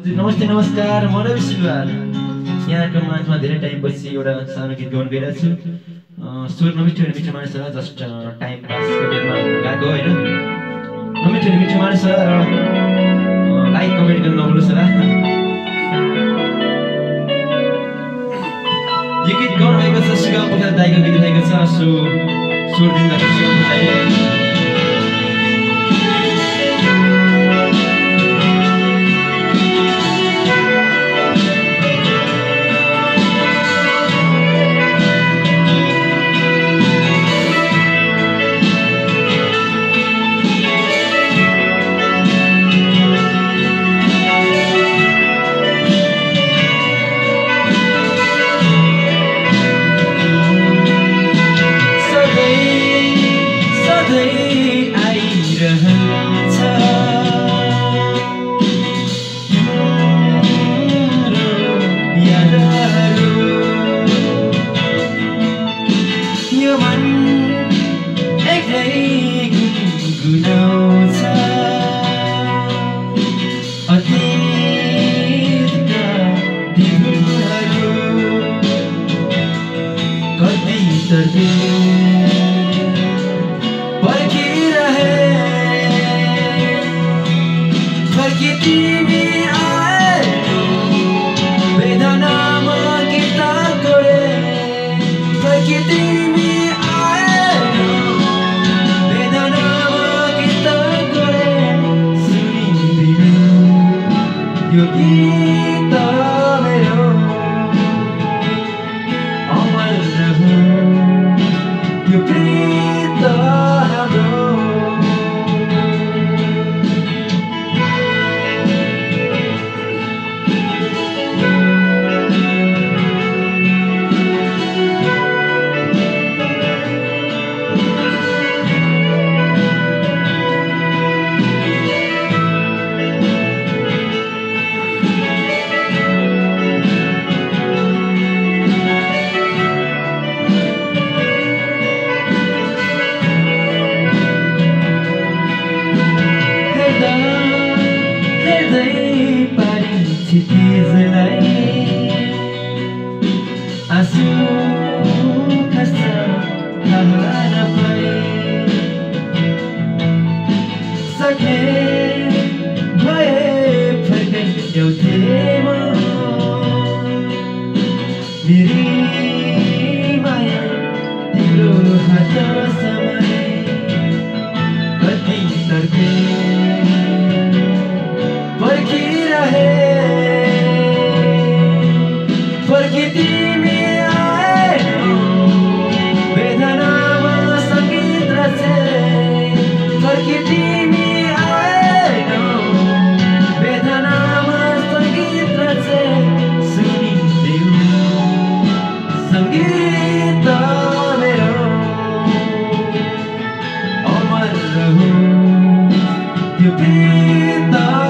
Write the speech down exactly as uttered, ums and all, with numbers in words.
नमस्ते नमस्कार म रवि सुलवाल यहाँको माझमा धेरै टाइमपछि एउटा सानो गीत गाउन गइरहेको छु। स्वर नमिठो अनि मिठो मानिसहरूलाई जस्ट टाइम पासको बेरमा गाएको होइन। नमिठो अनि मिठो मानिसहरूलाई लाइक कमेन्ट गर्न नभुल्नुहोस् होला। यो गीत गाउनु भएको छ सुगम पोखरेल दाइको गीत भएको छ। सो स्वर दिँदा सुगम दाइले You be the